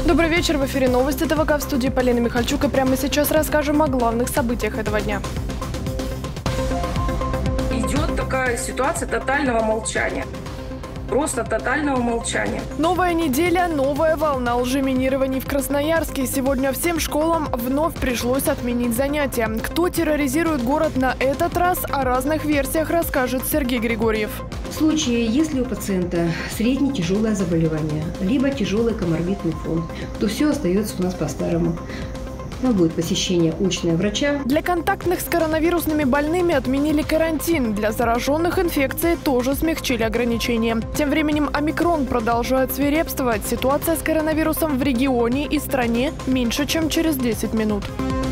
Добрый вечер. В эфире новости ТВК, в студии Полина Михальчук. И прямо сейчас расскажем о главных событиях этого дня. Идет такая ситуация тотального молчания. Просто тотального молчания. Новая неделя, новая волна лжеминирований в Красноярске. Сегодня всем школам вновь пришлось отменить занятия. Кто терроризирует город на этот раз, о разных версиях расскажет Сергей Григорьев. В случае, если у пациента средне-тяжелое заболевание, либо тяжелый коморбидный фон, то все остается у нас по-старому. Но будет посещение очное врача. Для контактных с коронавирусными больными отменили карантин. Для зараженных инфекцией тоже смягчили ограничения. Тем временем омикрон продолжает свирепствовать. Ситуация с коронавирусом в регионе и стране меньше, чем через 10 минут.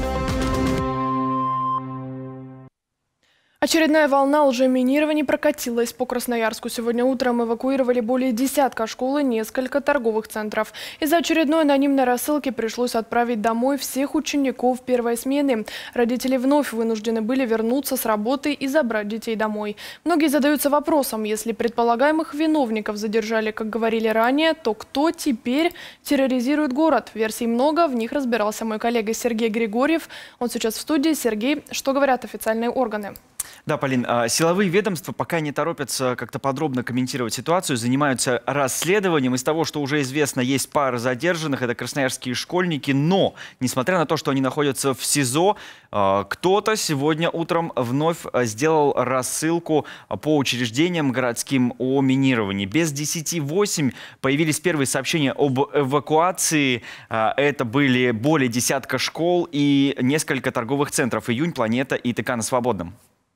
Очередная волна лжеминирований прокатилась по Красноярску. Сегодня утром эвакуировали более десятка школ и несколько торговых центров. Из-за очередной анонимной рассылки пришлось отправить домой всех учеников первой смены. Родители вновь вынуждены были вернуться с работы и забрать детей домой. Многие задаются вопросом, если предполагаемых виновников задержали, как говорили ранее, то кто теперь терроризирует город? Версий много, в них разбирался мой коллега Сергей Григорьев. Он сейчас в студии. Сергей, что говорят официальные органы? Да, Полин, силовые ведомства пока не торопятся как-то подробно комментировать ситуацию, занимаются расследованием. Из того, что уже известно, есть пара задержанных, это красноярские школьники, но, несмотря на то, что они находятся в СИЗО, кто-то сегодня утром вновь сделал рассылку по учреждениям городским о минировании. Без 10:08 появились первые сообщения об эвакуации. Это были более десятка школ и несколько торговых центров «Июнь», «Планета» и ТК на Свободном.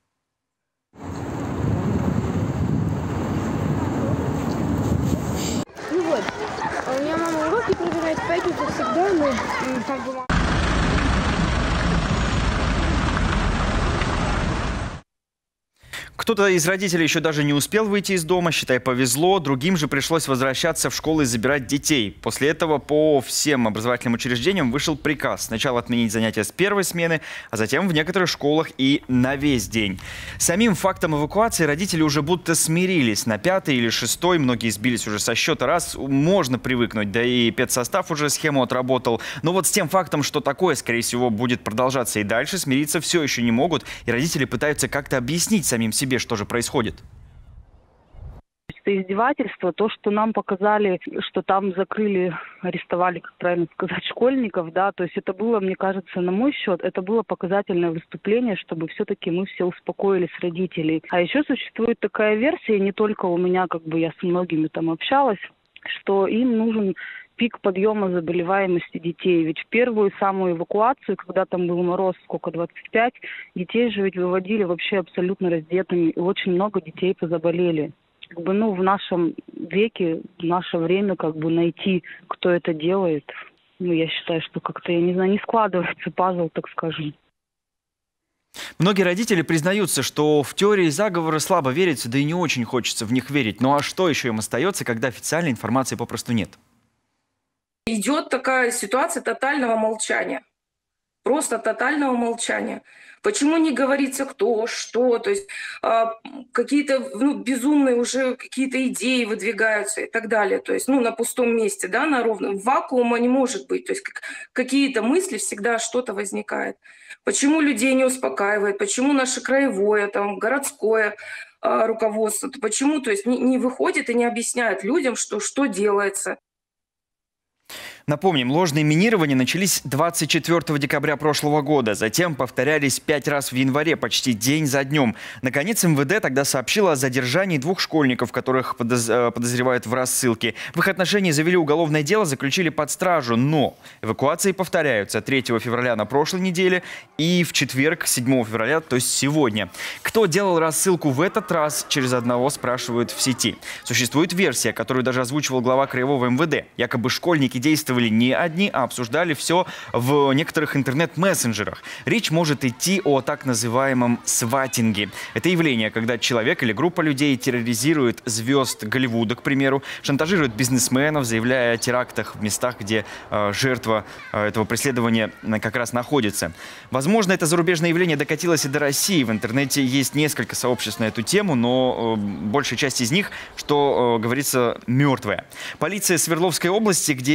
Ну вот, у меня мама уроки проверяет в пятницу всегда, но как бы... Кто-то из родителей еще даже не успел выйти из дома, считай, повезло. Другим же пришлось возвращаться в школы и забирать детей. После этого по всем образовательным учреждениям вышел приказ. Сначала отменить занятия с первой смены, а затем в некоторых школах и на весь день. Самим фактом эвакуации родители уже будто смирились. На 5-й или 6-й, многие сбились уже со счета раз, можно привыкнуть. Да и педсостав уже схему отработал. Но вот с тем фактом, что такое, скорее всего, будет продолжаться и дальше, смириться все еще не могут. И родители пытаются как-то объяснить самим себе, что же происходит. Это издевательство, то, что нам показали, что там закрыли, арестовали, как правильно сказать, школьников, да, то есть это было, мне кажется, на мой счет, это было показательное выступление, чтобы все-таки мы все успокоились, родителей. А еще существует такая версия, не только у меня, как бы я с многими там общалась, что им нужен пик подъема заболеваемости детей. Ведь в первую самую эвакуацию, когда там был мороз, сколько, 25, детей же ведь выводили вообще абсолютно раздетыми. И очень много детей позаболели. Как бы, ну, в нашем веке, в наше время, как бы найти, кто это делает, ну, я считаю, что как-то, я не знаю, не складывается пазл, так скажем. Многие родители признаются, что в теории заговора слабо верится, да и не очень хочется в них верить. Ну а что еще им остается, когда официальной информации попросту нет? Идет такая ситуация тотального молчания. Просто тотального молчания. Почему не говорится кто, что, то есть какие-то безумные уже какие-то идеи выдвигаются и так далее. То есть на пустом месте, да, на ровном. Вакуума не может быть. То есть какие-то мысли всегда что-то возникает. Почему людей не успокаивает, почему наше краевое, там, городское руководство, почему, то есть не выходит и не объясняет людям, что делается. Напомним, ложные минирования начались 24 декабря прошлого года. Затем повторялись 5 раз в январе, почти день за днем. Наконец, МВД тогда сообщило о задержании 2 школьников, которых подозревают в рассылке. В их отношении завели уголовное дело, заключили под стражу. Но эвакуации повторяются 3 февраля на прошлой неделе и в четверг, 7 февраля, то есть сегодня. Кто делал рассылку в этот раз, через одного спрашивают в сети. Существует версия, которую даже озвучивал глава краевого МВД. Якобы школьники действовали не одни, а обсуждали все в некоторых интернет-мессенджерах. Речь может идти о так называемом сватинге. Это явление, когда человек или группа людей терроризирует звезд Голливуда, к примеру, шантажирует бизнесменов, заявляя о терактах в местах, где жертва этого преследования как раз находится. Возможно, это зарубежное явление докатилось и до России. В интернете есть несколько сообществ на эту тему, но большая часть из них, что говорится, мертвая. Полиция Свердловской области, где есть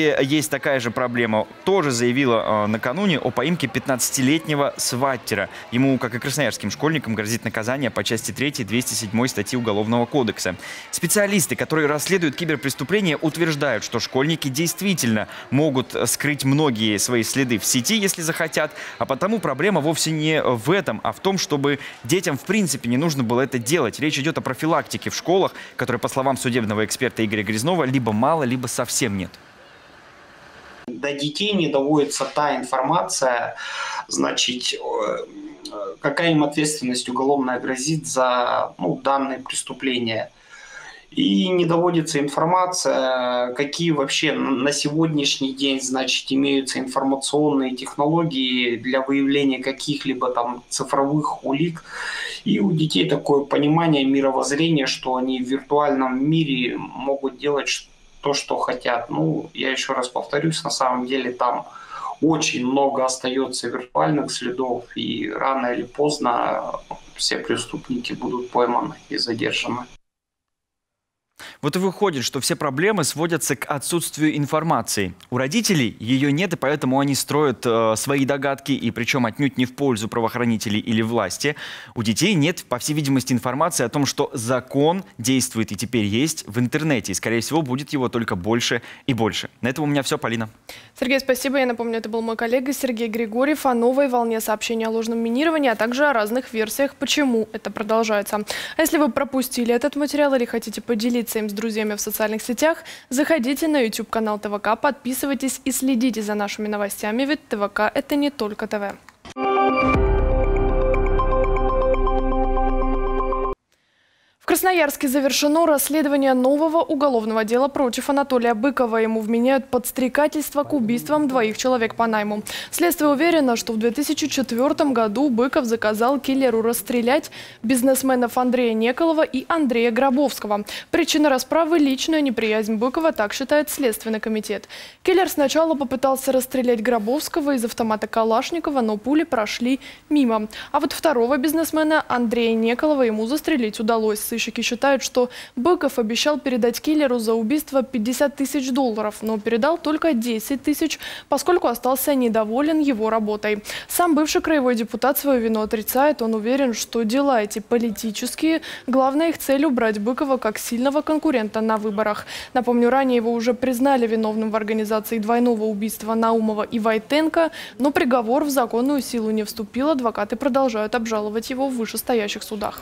есть такая же проблема, тоже заявила накануне о поимке 15-летнего сваттера. Ему, как и красноярским школьникам, грозит наказание по части 3 207 статьи Уголовного кодекса. Специалисты, которые расследуют киберпреступления, утверждают, что школьники действительно могут скрыть многие свои следы в сети, если захотят, а потому проблема вовсе не в этом, а в том, чтобы детям в принципе не нужно было это делать. Речь идет о профилактике в школах, которой, по словам судебного эксперта Игоря Грязнова, либо мало, либо совсем нет. До детей не доводится та информация, значит, какая им ответственность уголовная грозит за данные преступления. И не доводится информация, какие вообще на сегодняшний день, значит, имеются информационные технологии для выявления каких-либо там цифровых улик. И у детей такое понимание, мировоззрение, что они в виртуальном мире могут делать то, что хотят. Я еще раз повторюсь, на самом деле там очень много остается виртуальных следов, и рано или поздно все преступники будут пойманы и задержаны. Вот и выходит, что все проблемы сводятся к отсутствию информации. У родителей ее нет, и поэтому они строят свои догадки, и причем отнюдь не в пользу правоохранителей или власти. У детей нет, по всей видимости, информации о том, что закон действует и теперь есть в интернете. И, скорее всего, будет его только больше и больше. На этом у меня все, Полина. Сергей, спасибо. Я напомню, это был мой коллега Сергей Григорьев о новой волне сообщений о ложном минировании, а также о разных версиях, почему это продолжается. А если вы пропустили этот материал или хотите поделиться им с друзьями в социальных сетях, заходите на YouTube-канал ТВК, подписывайтесь и следите за нашими новостями, ведь ТВК – это не только ТВ. В Красноярске завершено расследование нового уголовного дела против Анатолия Быкова. Ему вменяют подстрекательство к убийствам 2 человек по найму. Следствие уверено, что в 2004 году Быков заказал киллеру расстрелять бизнесменов Андрея Неколова и Андрея Гробовского. Причина расправы – личная неприязнь Быкова, так считает Следственный комитет. Киллер сначала попытался расстрелять Гробовского из автомата Калашникова, но пули прошли мимо. А вот второго бизнесмена Андрея Неколова ему застрелить удалось. Сыщики считают, что Быков обещал передать киллеру за убийство $50 000, но передал только 10 000, поскольку остался недоволен его работой. Сам бывший краевой депутат свою вину отрицает. Он уверен, что дела эти политические. Главная их цель – убрать Быкова как сильного конкурента на выборах. Напомню, ранее его уже признали виновным в организации двойного убийства Наумова и Войтенко, но приговор в законную силу не вступил. Адвокаты продолжают обжаловать его в вышестоящих судах.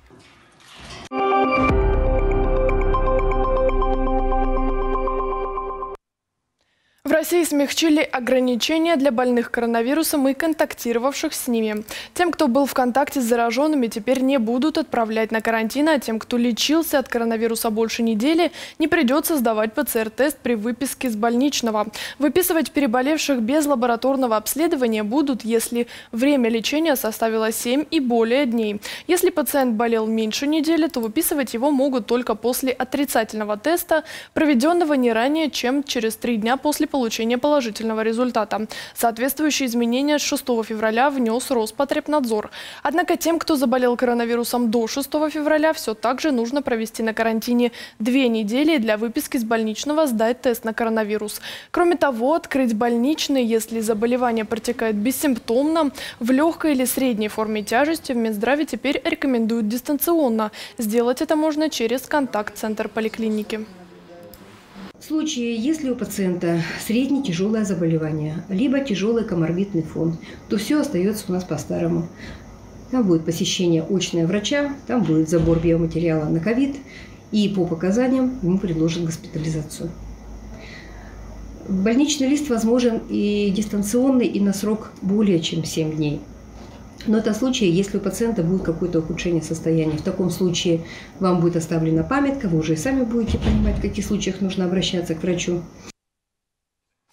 В России смягчили ограничения для больных коронавирусом и контактировавших с ними. Тем, кто был в контакте с зараженными, теперь не будут отправлять на карантин, а тем, кто лечился от коронавируса больше недели, не придется сдавать ПЦР-тест при выписке с больничного. Выписывать переболевших без лабораторного обследования будут, если время лечения составило 7 и более дней. Если пациент болел меньше недели, то выписывать его могут только после отрицательного теста, проведенного не ранее, чем через 3 дня после получения положительного результата. Соответствующие изменения с 6 февраля внес Роспотребнадзор. Однако тем, кто заболел коронавирусом до 6 февраля, все так же нужно провести на карантине 2 недели и для выписки с больничного сдать тест на коронавирус. Кроме того, открыть больничный, если заболевание протекает бессимптомно, в легкой или средней форме тяжести, в Минздраве теперь рекомендуют дистанционно. Сделать это можно через контакт-центр поликлиники. В случае, если у пациента средне тяжелое заболевание, либо тяжелый коморбидный фон, то все остается у нас по-старому. Там будет посещение очное врача, там будет забор биоматериала на ковид, и по показаниям ему предложат госпитализацию. Больничный лист возможен и дистанционный, и на срок более чем 7 дней. Но это в случае, если у пациента будет какое-то ухудшение состояния. В таком случае вам будет оставлена памятка, вы уже и сами будете понимать, в каких случаях нужно обращаться к врачу.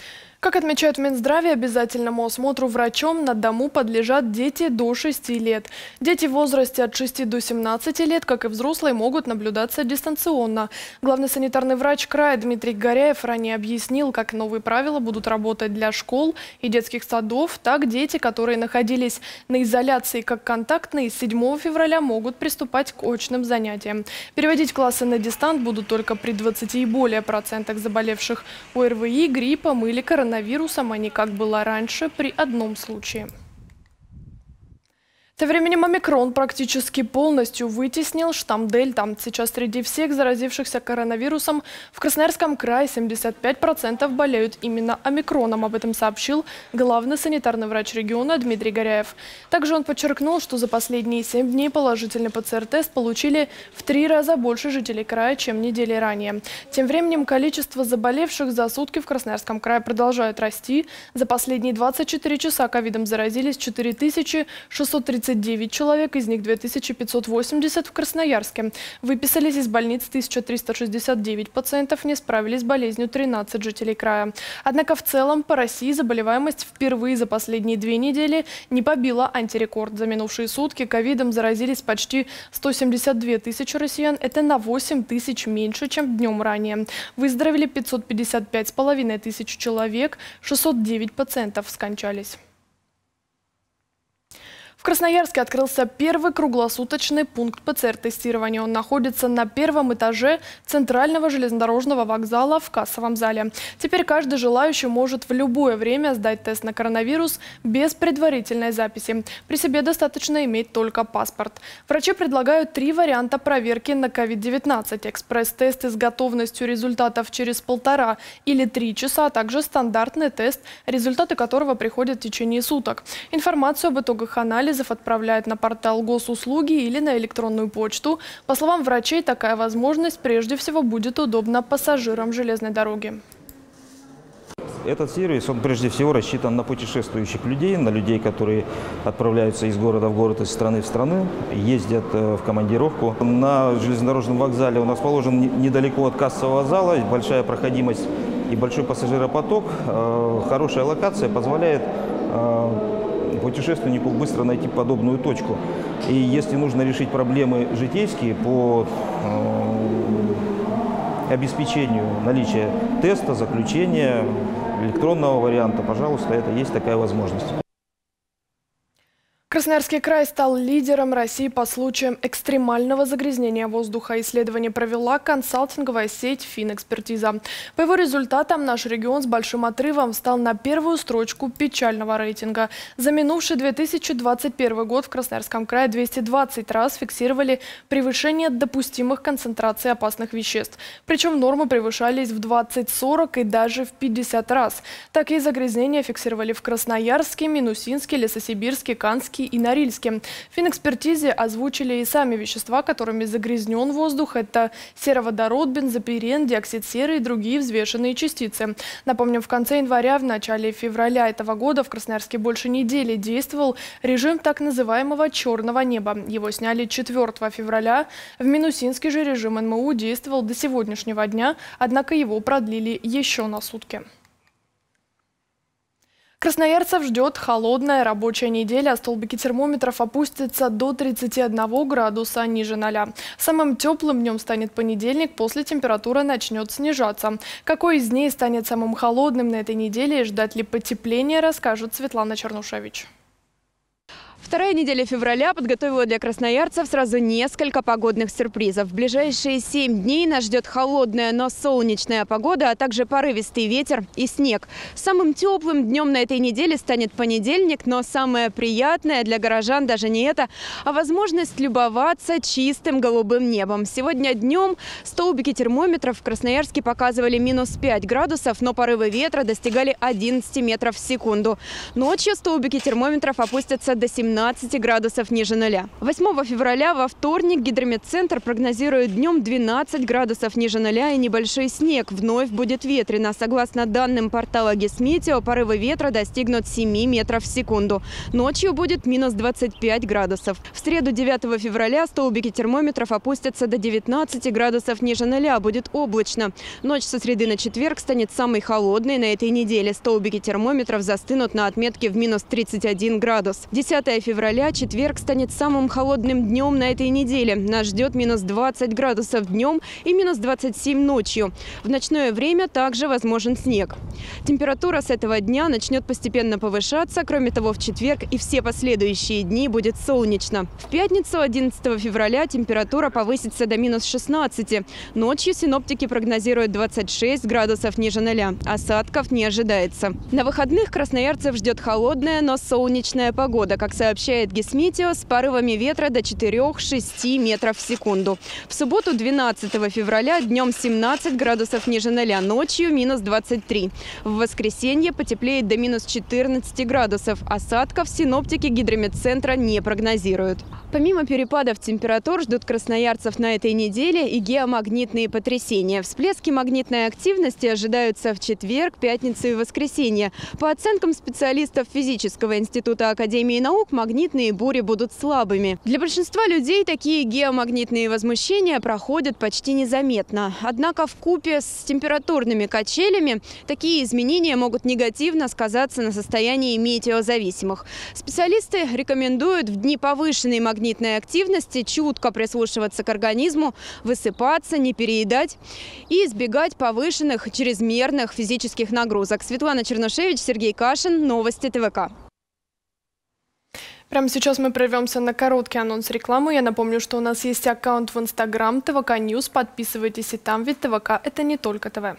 Как отмечают в Минздраве, обязательному осмотру врачом на дому подлежат дети до 6 лет. Дети в возрасте от 6 до 17 лет, как и взрослые, могут наблюдаться дистанционно. Главный санитарный врач края Дмитрий Горяев ранее объяснил, как новые правила будут работать для школ и детских садов. Так дети, которые находились на изоляции как контактные, с 7 февраля могут приступать к очным занятиям. Переводить классы на дистант будут только при 20 и более процентах заболевших ОРВИ, гриппом или коронавирусом, а не как было раньше при одном случае. Тем временем омикрон практически полностью вытеснил штамм дельта. Сейчас среди всех заразившихся коронавирусом в Красноярском крае 75% болеют именно омикроном. Об этом сообщил главный санитарный врач региона Дмитрий Горяев. Также он подчеркнул, что за последние 7 дней положительный ПЦР-тест получили в 3 раза больше жителей края, чем недели ранее. Тем временем количество заболевших за сутки в Красноярском крае продолжает расти. За последние 24 часа ковидом заразились 4639 человек, из них 2580 в Красноярске. Выписались из больниц 1369 пациентов, не справились с болезнью 13 жителей края. Однако в целом по России заболеваемость впервые за последние 2 недели не побила антирекорд. За минувшие сутки ковидом заразились почти 172 тысячи россиян. Это на 8 тысяч меньше, чем днем ранее. Выздоровели 555,5 тысяч человек, 609 пациентов скончались. В Красноярске открылся первый круглосуточный пункт ПЦР-тестирования. Он находится на 1-м этаже Центрального железнодорожного вокзала в кассовом зале. Теперь каждый желающий может в любое время сдать тест на коронавирус без предварительной записи. При себе достаточно иметь только паспорт. Врачи предлагают 3 варианта проверки на COVID-19. Экспресс-тесты с готовностью результатов через 1,5 или 3 часа, а также стандартный тест, результаты которого приходят в течение суток. Информацию об итогах анализа отправляют на портал госуслуги или на электронную почту. По словам врачей, такая возможность прежде всего будет удобна пассажирам железной дороги. Этот сервис, он прежде всего рассчитан на путешествующих людей, на людей, которые отправляются из города в город, из страны в страну, ездят в командировку. На железнодорожном вокзале он расположен недалеко от кассового зала, большая проходимость и большой пассажиропоток. Хорошая локация позволяет путешественнику быстро найти подобную точку. И если нужно решить проблемы житейские по обеспечению наличия теста, заключения, электронного варианта, пожалуйста, это есть такая возможность. Красноярский край стал лидером России по случаям экстремального загрязнения воздуха. Исследование провела консалтинговая сеть «Финэкспертиза». По его результатам наш регион с большим отрывом встал на 1-ю строчку печального рейтинга. За минувший 2021 год в Красноярском крае 220 раз фиксировали превышение допустимых концентраций опасных веществ. Причем нормы превышались в 20, 40 и даже в 50 раз. Такие загрязнения фиксировали в Красноярске, Минусинске, Лесосибирске, Канске и Норильске. В Финэкспертизе озвучили и сами вещества, которыми загрязнен воздух. Это сероводород, бензопирен, диоксид серы и другие взвешенные частицы. Напомним, в конце января, в начале февраля этого года в Красноярске больше недели действовал режим так называемого черного неба. Его сняли 4 февраля. В Минусинске же режим НМУ действовал до сегодняшнего дня, однако его продлили еще на сутки. Красноярцев ждет холодная рабочая неделя, а столбики термометров опустятся до 31 градуса ниже 0. Самым теплым днем станет понедельник, после температура начнет снижаться. Какой из дней станет самым холодным на этой неделе и ждать ли потепления, расскажет Светлана Чернушевич. Вторая неделя февраля подготовила для красноярцев сразу несколько погодных сюрпризов. В ближайшие 7 дней нас ждет холодная, но солнечная погода, а также порывистый ветер и снег. Самым теплым днем на этой неделе станет понедельник, но самое приятное для горожан даже не это, а возможность любоваться чистым голубым небом. Сегодня днем столбики термометров в Красноярске показывали -5 градусов, но порывы ветра достигали 11 метров в секунду. Ночью столбики термометров опустятся до 17 17 градусов ниже нуля. 8 февраля во вторник гидрометцентр прогнозирует днем 12 градусов ниже нуля и небольшой снег. Вновь будет ветрено. Согласно данным портала Гисметео, порывы ветра достигнут 7 метров в секунду. Ночью будет минус 25 градусов. В среду 9 февраля столбики термометров опустятся до 19 градусов ниже нуля. Будет облачно. Ночь со среды на четверг станет самой холодной на этой неделе. Столбики термометров застынут на отметке в минус 31 градус. 10 февраля, четверг, станет самым холодным днем на этой неделе. Нас ждет минус 20 градусов днем и минус 27 ночью. В ночное время также возможен снег. Температура с этого дня начнет постепенно повышаться. Кроме того, в четверг и все последующие дни будет солнечно. В пятницу, 11 февраля, температура повысится до минус 16. Ночью синоптики прогнозируют 26 градусов ниже нуля. Осадков не ожидается. На выходных красноярцев ждет холодная, но солнечная погода. Как сообщает Гисметео, с порывами ветра до 4-6 метров в секунду. В субботу, 12 февраля, днем 17 градусов ниже нуля, ночью минус 23. В воскресенье потеплеет до минус 14 градусов. Осадков синоптики гидрометцентра не прогнозируют. Помимо перепадов температур ждут красноярцев на этой неделе и геомагнитные потрясения. Всплески магнитной активности ожидаются в четверг, пятницу и воскресенье. По оценкам специалистов Физического института Академии наук, магнитные бури будут слабыми. Для большинства людей такие геомагнитные возмущения проходят почти незаметно. Однако вкупе с температурными качелями такие изменения могут негативно сказаться на состоянии метеозависимых. Специалисты рекомендуют в дни повышенной магнитной активности чутко прислушиваться к организму, высыпаться, не переедать и избегать повышенных чрезмерных физических нагрузок. Светлана Чернушевич, Сергей Кашин. Новости ТВК. Прямо сейчас мы прервемся на короткий анонс рекламы. Я напомню, что у нас есть аккаунт в Instagram ТВК News. Подписывайтесь и там, ведь ТВК – это не только ТВ.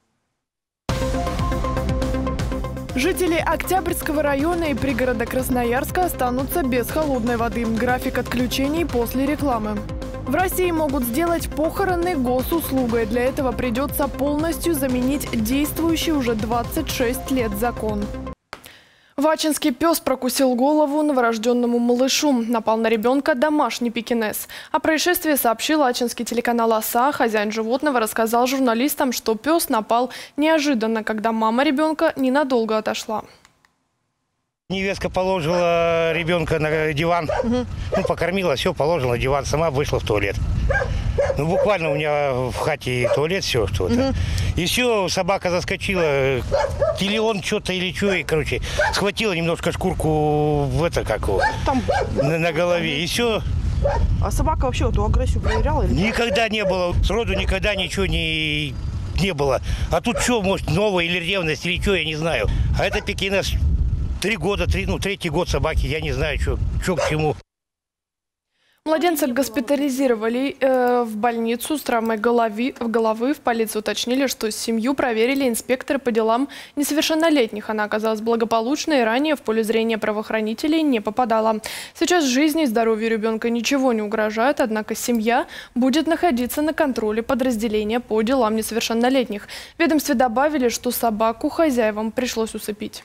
Жители Октябрьского района и пригорода Красноярска останутся без холодной воды. График отключений после рекламы. В России могут сделать похороны госуслугой. Для этого придется полностью заменить действующий уже 26 лет закон. Вачинский пес прокусил голову новорожденному малышу. Напал на ребенка домашний пекинес. О происшествии сообщил ачинский телеканал «Оса». Хозяин животного рассказал журналистам, что пес напал неожиданно, когда мама ребенка ненадолго отошла. Невестка положила ребенка на диван, покормила, все, положила на диван, сама вышла в туалет. Буквально у меня в хате туалет, все что-то. И все, собака заскочила, или он что-то, или что, и, короче, схватила немножко шкурку на голове, и все. А собака вообще эту агрессию проверяла? Никогда не было, сроду никогда ничего не было. А тут что, может, новая или ревность, или что, я не знаю. А это пекинес 3 года, третий год собаки, я не знаю, что к чему. Младенца госпитализировали в больницу с травмой головы. В полиции уточнили, что семью проверили инспекторы по делам несовершеннолетних. Она оказалась благополучной и ранее в поле зрения правоохранителей не попадала. Сейчас жизни и здоровью ребенка ничего не угрожает, однако семья будет находиться на контроле подразделения по делам несовершеннолетних. В ведомстве добавили, что собаку хозяевам пришлось усыпить.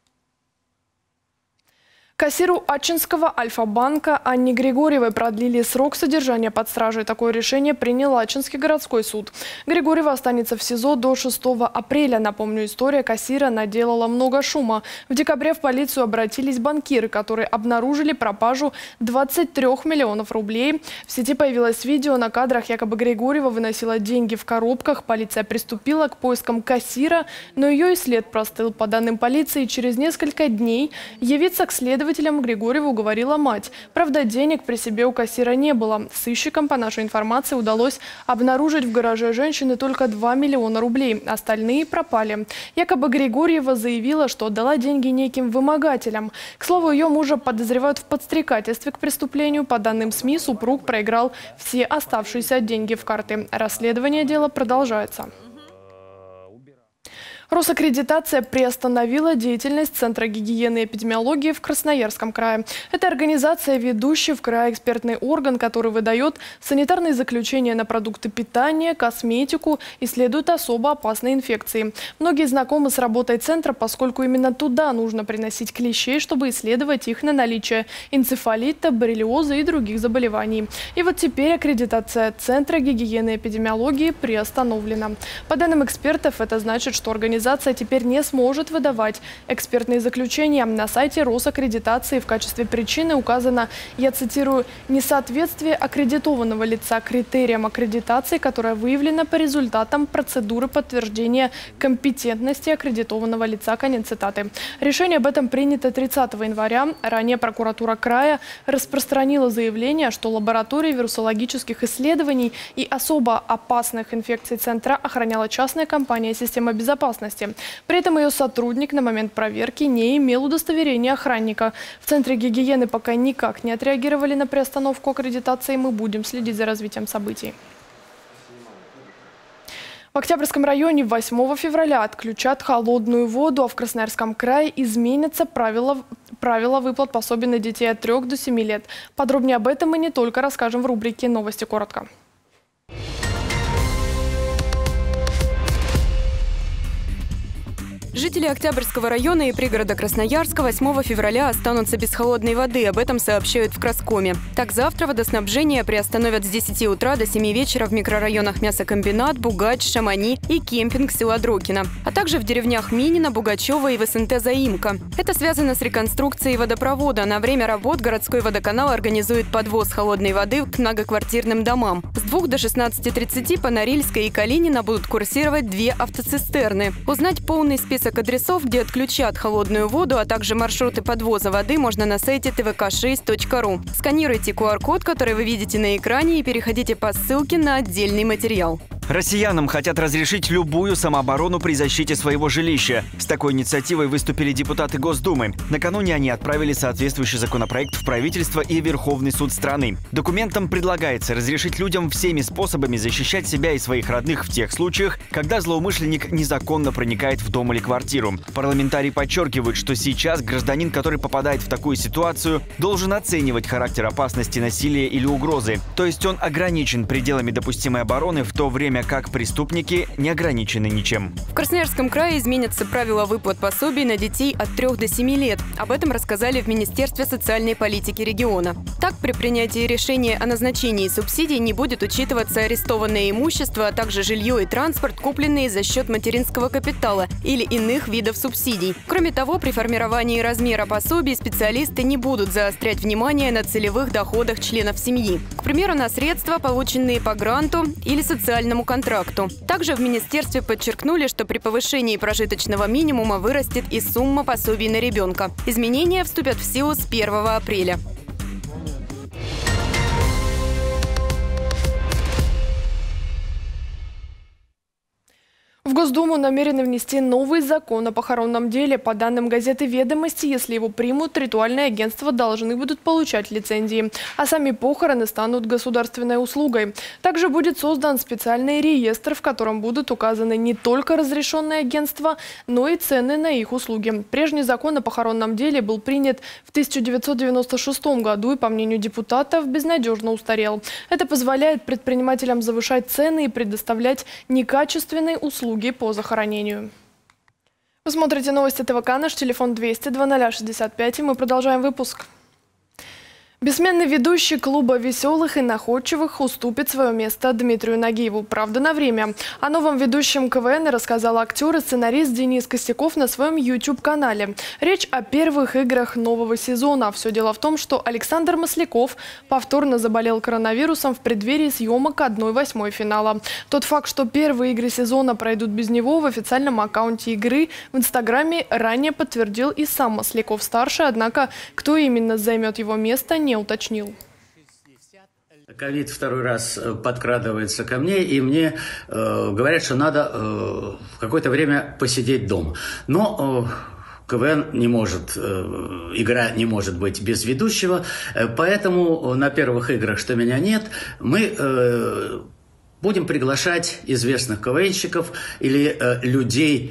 Кассиру Ачинского Альфа-банка Анне Григорьевой продлили срок содержания под стражей. Такое решение принял Ачинский городской суд. Григорьева останется в СИЗО до 6 апреля. Напомню, история кассира наделала много шума. В декабре в полицию обратились банкиры, которые обнаружили пропажу 23 миллионов рублей. В сети появилось видео. На кадрах якобы Григорьева выносила деньги в коробках. Полиция приступила к поискам кассира, но ее и след простыл. По данным полиции, через несколько дней явиться к следователям Григорьева уговорила мать. Правда, денег при себе у кассира не было. Сыщикам, по нашей информации, удалось обнаружить в гараже женщины только 2 миллиона рублей. Остальные пропали. Якобы Григорьева заявила, что отдала деньги неким вымогателям. К слову, ее мужа подозревают в подстрекательстве к преступлению. По данным СМИ, супруг проиграл все оставшиеся деньги в карты. Расследование дела продолжается. Росаккредитация приостановила деятельность Центра гигиены и эпидемиологии в Красноярском крае. Эта организация – ведущий в крае экспертный орган, который выдает санитарные заключения на продукты питания, косметику, исследует особо опасные инфекции. Многие знакомы с работой Центра, поскольку именно туда нужно приносить клещей, чтобы исследовать их на наличие энцефалита, боррелиоза и других заболеваний. И вот теперь аккредитация Центра гигиены и эпидемиологии приостановлена. По данным экспертов, это значит, что организация теперь не сможет выдавать экспертные заключения. На сайте Росаккредитации в качестве причины указано, я цитирую, «несоответствие аккредитованного лица критериям аккредитации, которая выявлена по результатам процедуры подтверждения компетентности аккредитованного лица». Конец цитаты. Решение об этом принято 30 января. Ранее прокуратура края распространила заявление, что лаборатории вирусологических исследований и особо опасных инфекций Центра охраняла частная компания «Система безопасности». При этом ее сотрудник на момент проверки не имел удостоверения охранника. В Центре гигиены пока никак не отреагировали на приостановку аккредитации. Мы будем следить за развитием событий. В Октябрьском районе 8 февраля отключат холодную воду, а в Красноярском крае изменятся правила выплат пособий на детей от 3 до 7 лет. Подробнее об этом мы не только расскажем в рубрике «Новости коротко». Жители Октябрьского района и пригорода Красноярска 8 февраля останутся без холодной воды. Об этом сообщают в Краскоме. Так, завтра водоснабжение приостановят с 10 утра до 7 вечера в микрорайонах Мясокомбинат, Бугач, Шамани и кемпинг села Дрокино, а также в деревнях Минина, Бугачева и в СНТ Заимка. Это связано с реконструкцией водопровода. На время работ городской водоканал организует подвоз холодной воды к многоквартирным домам. С 2 до 16:30 по Норильской и Калинина будут курсировать 2 автоцистерны. Узнать полный список адресов, где отключат холодную воду, а также маршруты подвоза воды, можно на сайте tvk6.ru. Сканируйте QR-код, который вы видите на экране, и переходите по ссылке на отдельный материал. Россиянам хотят разрешить любую самооборону при защите своего жилища. С такой инициативой выступили депутаты Госдумы. Накануне они отправили соответствующий законопроект в правительство и Верховный суд страны. Документом предлагается разрешить людям всеми способами защищать себя и своих родных в тех случаях, когда злоумышленник незаконно проникает в дом или квартиру. Парламентарии подчеркивают, что сейчас гражданин, который попадает в такую ситуацию, должен оценивать характер опасности, насилия или угрозы. То есть он ограничен пределами допустимой обороны, в то время как преступники не ограничены ничем. В Красноярском крае изменятся правила выплат пособий на детей от 3 до 7 лет. Об этом рассказали в Министерстве социальной политики региона. Так, при принятии решения о назначении субсидий не будет учитываться арестованное имущество, а также жилье и транспорт, купленные за счет материнского капитала или иных видов субсидий. Кроме того, при формировании размера пособий специалисты не будут заострять внимание на целевых доходах членов семьи. К примеру, на средства, полученные по гранту или социальному контракту. Также в министерстве подчеркнули, что при повышении прожиточного минимума вырастет и сумма пособий на ребенка. Изменения вступят в силу с 1 апреля. В Госдуму намерены внести новый закон о похоронном деле. По данным газеты «Ведомости», если его примут, ритуальные агентства должны будут получать лицензии, а сами похороны станут государственной услугой. Также будет создан специальный реестр, в котором будут указаны не только разрешенные агентства, но и цены на их услуги. Прежний закон о похоронном деле был принят в 1996 году и, по мнению депутатов, безнадежно устарел. Это позволяет предпринимателям завышать цены и предоставлять некачественные услуги по захоронению. Вы смотрите новости ТВК, наш телефон 200 0065, и мы продолжаем выпуск. Бессменный ведущий клуба веселых и находчивых уступит свое место Дмитрию Нагиеву. Правда, на время. О новом ведущем КВН рассказал актер и сценарист Денис Костяков на своем YouTube-канале. Речь о первых играх нового сезона. Все дело в том, что Александр Масляков повторно заболел коронавирусом в преддверии съемок 1/8 финала. Тот факт, что первые игры сезона пройдут без него, в официальном аккаунте игры в Инстаграме ранее подтвердил и сам Масляков-старший. Однако, кто именно займет его место, не уточнил. Ковид второй раз подкрадывается ко мне, и мне говорят, что надо какое-то время посидеть дома. Но КВН не может, игра не может быть без ведущего, поэтому на первых играх, что меня нет, мы будем приглашать известных КВНщиков или людей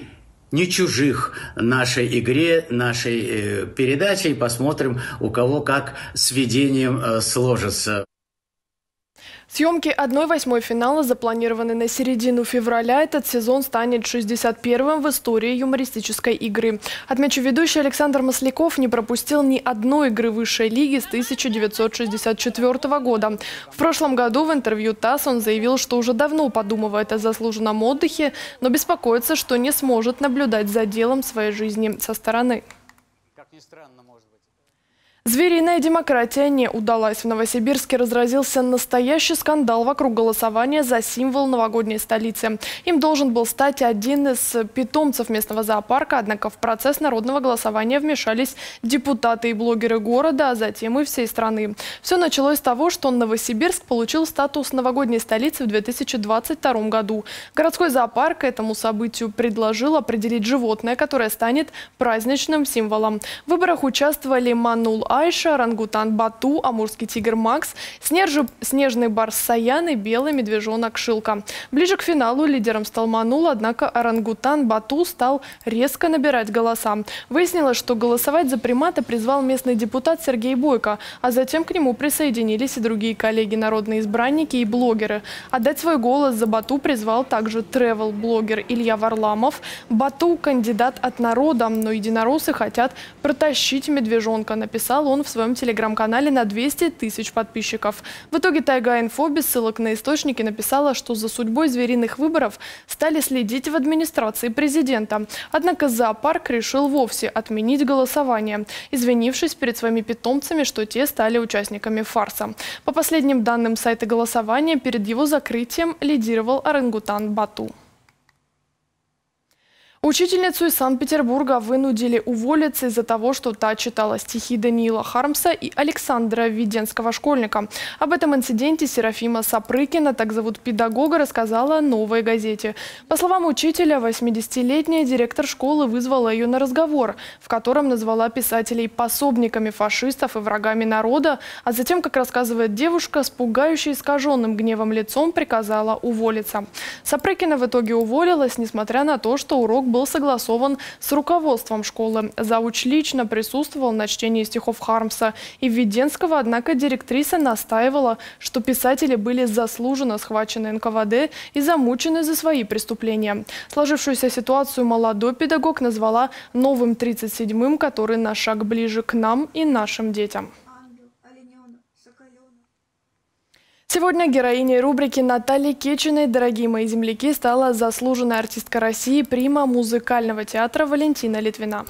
не чужих нашей игре, нашей передаче, и посмотрим, у кого как с ведением сложится. Съемки 1/8 финала запланированы на середину февраля. Этот сезон станет 61-м в истории юмористической игры. Отмечу, ведущий Александр Масляков не пропустил ни одной игры высшей лиги с 1964 года. В прошлом году в интервью ТАСС он заявил, что уже давно подумывает о заслуженном отдыхе, но беспокоится, что не сможет наблюдать за делом своей жизни со стороны. Как ни странно, может быть. Звериная демократия не удалась. В Новосибирске разразился настоящий скандал вокруг голосования за символ новогодней столицы. Им должен был стать один из питомцев местного зоопарка, однако в процесс народного голосования вмешались депутаты и блогеры города, а затем и всей страны. Все началось с того, что Новосибирск получил статус новогодней столицы в 2022 году. Городской зоопарк этому событию предложил определить животное, которое станет праздничным символом. В выборах участвовали Манул Айша, орангутан Бату, амурский тигр Макс, снежный барс Саян и белый медвежонок Шилка. Ближе к финалу лидером стал Манул, однако орангутан Бату стал резко набирать голоса. Выяснилось, что голосовать за примата призвал местный депутат Сергей Бойко, а затем к нему присоединились и другие коллеги, народные избранники и блогеры. Отдать свой голос за Бату призвал также тревел-блогер Илья Варламов. Бату – кандидат от народа, но единороссы хотят протащить медвежонка, написал он в своем телеграм-канале на 200 тысяч подписчиков. В итоге Тайга-Инфо без ссылок на источники написала, что за судьбой звериных выборов стали следить в администрации президента. Однако зоопарк решил вовсе отменить голосование, извинившись перед своими питомцами, что те стали участниками фарса. По последним данным сайта голосования, перед его закрытием лидировал орангутан Бату. Учительницу из Санкт-Петербурга вынудили уволиться из-за того, что та читала стихи Даниила Хармса и Александра Введенского школьника. Об этом инциденте Серафима Сапрыкина, так зовут педагога, рассказала «Новой газете». По словам учителя, 80-летняя директор школы вызвала ее на разговор, в котором назвала писателей пособниками фашистов и врагами народа, а затем, как рассказывает девушка, с пугающе искаженным гневом лицом приказала уволиться. Сапрыкина в итоге уволилась, несмотря на то, что урок был согласован с руководством школы. Зауч лично присутствовал на чтении стихов Хармса и Введенского, однако директриса настаивала, что писатели были заслуженно схвачены НКВД и замучены за свои преступления. Сложившуюся ситуацию молодой педагог назвала новым 37-м, который на шаг ближе к нам и нашим детям. Сегодня героиней рубрики Натальи Кечиной «Дорогие мои земляки» стала заслуженная артистка России, прима музыкального театра Валентина Литвина.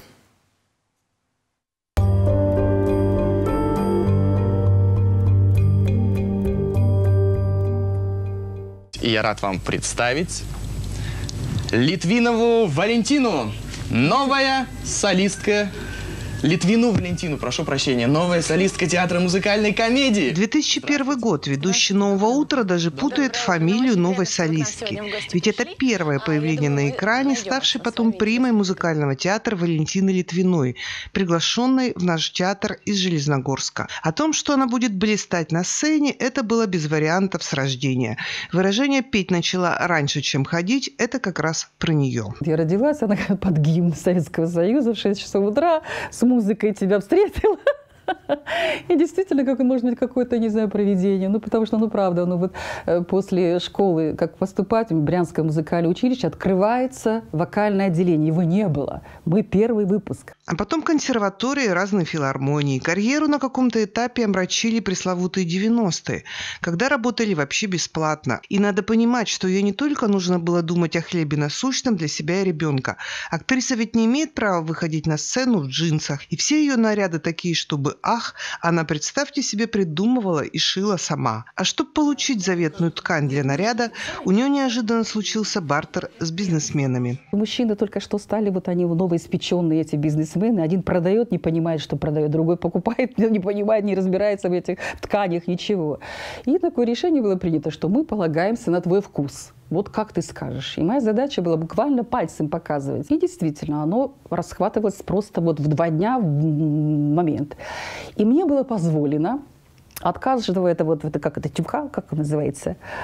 И я рад вам представить Литвинову Валентину, новая солистка. Литвину Валентину, прошу прощения, новая солистка театра музыкальной комедии. 2001 год. Ведущий «Нового утра» даже путает фамилию новой солистки. Ведь это первое появление на экране, ставшей потом примой музыкального театра Валентины Литвиной, приглашенной в наш театр из Железногорска. О том, что она будет блистать на сцене, это было без вариантов с рождения. Выражение «петь начала раньше, чем ходить» – это как раз про нее. Я родилась, она под гимн Советского Союза в 6 часов утра, с музыкой тебя встретила. И действительно, как может быть какое-то, не знаю, провидение. Ну, потому что, ну, правда, ну, вот после школы, как поступать, в Брянское музыкальное училище, открывается вокальное отделение. Его не было. Мы первый выпуск. А потом консерватории, разные филармонии. Карьеру на каком-то этапе омрачили пресловутые 90-е, когда работали вообще бесплатно. И надо понимать, что ей не только нужно было думать о хлебе насущном для себя и ребенка. Актриса ведь не имеет права выходить на сцену в джинсах. И все ее наряды такие, чтобы ах, она, представьте себе, придумывала и шила сама. А чтобы получить заветную ткань для наряда, у нее неожиданно случился бартер с бизнесменами. Мужчины только что стали, вот они новоиспеченные, эти бизнесмены. Один продает, не понимает, что продает, другой покупает, не понимает, не разбирается в этих тканях, ничего. И такое решение было принято, что мы полагаемся на твой вкус. Вот как ты скажешь. И моя задача была буквально пальцем показывать. И действительно, оно расхватывалось просто вот в 2 дня в момент. И мне было позволено от каждого этого, вот, это как это, тюка, как он называется,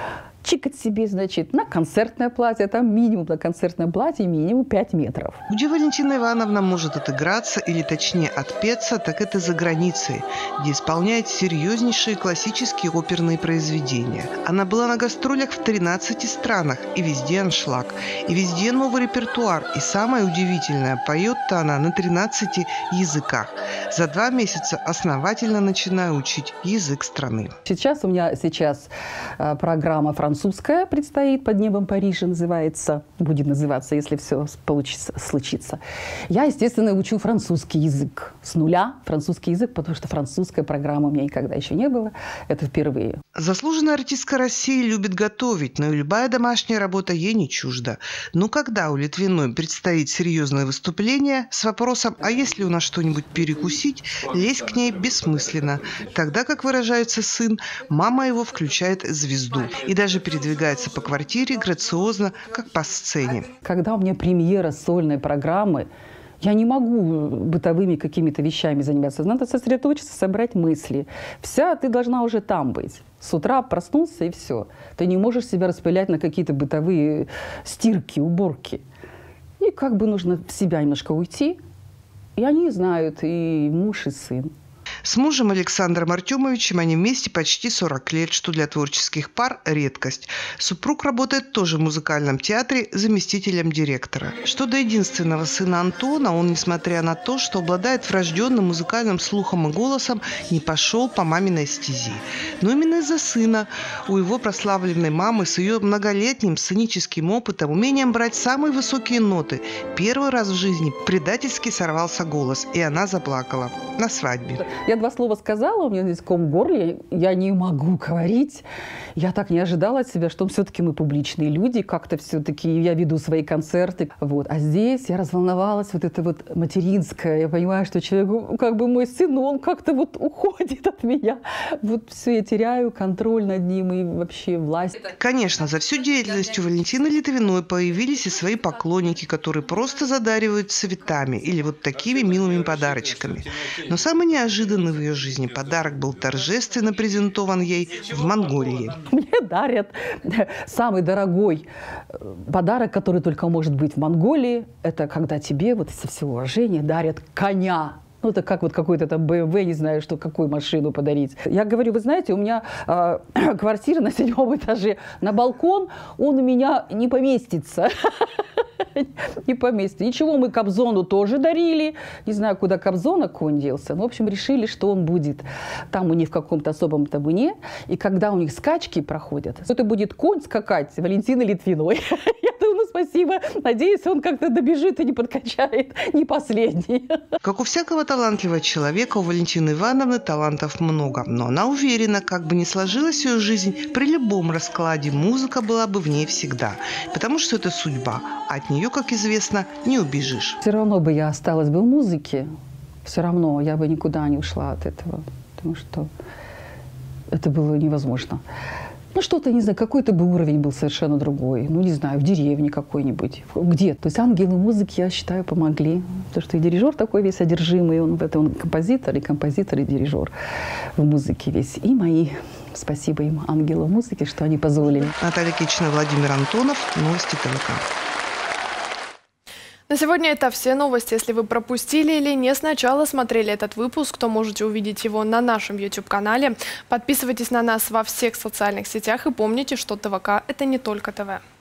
чикать себе, значит, на концертное платье, там минимум на концертном платье минимум 5 метров. Где Валентина Ивановна может отыграться, или точнее отпеться, так это за границей, где исполняет серьезнейшие классические оперные произведения. Она была на гастролях в 13 странах, и везде аншлаг, и везде новый репертуар, и самое удивительное, поет-то она на 13 языках. За 2 месяца основательно начинаю учить язык страны. Сейчас у меня программа французская предстоит, «Под небом Парижа» называется, будет называться, если все случится. Я, естественно, учу французский язык с нуля, французский язык, потому что французская программа у меня никогда еще не было, это впервые. Заслуженная артистка России любит готовить, но и любая домашняя работа ей не чужда. Но когда у Литвиной предстоит серьезное выступление с вопросом «а если у нас что-нибудь перекусить?», лезть к ней бессмысленно. Тогда, как выражается сын, мама его включает звезду и даже передвигается по квартире грациозно, как по сцене. Когда у меня премьера сольной программы, я не могу бытовыми какими-то вещами заниматься. Надо сосредоточиться, собрать мысли. Ты должна уже там быть. С утра проснулся и все. Ты не можешь себя распылять на какие-то бытовые стирки, уборки. И как бы нужно в себя немножко уйти. И они знают, и муж, и сын. С мужем Александром Артемовичем они вместе почти 40 лет, что для творческих пар редкость. Супруг работает тоже в музыкальном театре заместителем директора. Что до единственного сына Антона, он, несмотря на то, что обладает врожденным музыкальным слухом и голосом, не пошел по маминой стези. Но именно из-за сына у его прославленной мамы с ее многолетним сценическим опытом, умением брать самые высокие ноты, первый раз в жизни предательски сорвался голос, и она заплакала на свадьбе. Я 2 слова сказала, у меня здесь ком в горле, я не могу говорить. Я так не ожидала от себя, что все-таки мы публичные люди, как-то все-таки я веду свои концерты. Вот. А здесь я разволновалась, вот это вот материнское. Я понимаю, что человек, как бы мой сын, он как-то вот уходит от меня. Вот все, я теряю контроль над ним и вообще власть. Конечно, за всю деятельность у Валентины Литвиной появились и свои поклонники, которые просто задаривают цветами или вот такими милыми подарочками. Но самый неожиданный в ее жизни подарок был торжественно презентован ей в Монголии. Мне дарят самый дорогой подарок, который только может быть в Монголии. Это когда тебе, вот со всего уважения, дарят коня. Ну, это как вот какой-то там BMW, не знаю, что, какую машину подарить. Я говорю, вы знаете, у меня квартира на 7-м этаже. На балкон он у меня не поместится. Не поместится. Ничего, мы Кобзону тоже дарили. Не знаю, куда Кобзона конь делся. Но, в общем, решили, что он будет там у них в каком-то особом табуне. И когда у них скачки проходят, это будет конь скакать Валентины Литвиной. Я думаю, ну, спасибо. Надеюсь, он как-то добежит и не подкачает, не последний. Как у всякого талантливого человека, у Валентины Ивановны талантов много. Но она уверена, как бы ни сложилась ее жизнь, при любом раскладе музыка была бы в ней всегда. Потому что это судьба. От нее, как известно, не убежишь. Все равно бы я осталась бы в музыке. Все равно я бы никуда не ушла от этого. Потому что это было невозможно. Ну, что-то, не знаю, какой-то бы уровень был совершенно другой. Ну, не знаю, в деревне какой-нибудь. Где? То есть ангелы музыки, я считаю, помогли. Потому что и дирижер такой весь одержимый, он композитор, и дирижер в музыке весь. И мои, спасибо им, ангелы музыки, что они позволили. Наталья Кичина, Владимир Антонов, Новости ТВК. На сегодня это все новости. Если вы пропустили или не сначала смотрели этот выпуск, то можете увидеть его на нашем YouTube-канале. Подписывайтесь на нас во всех социальных сетях и помните, что ТВК – это не только ТВ.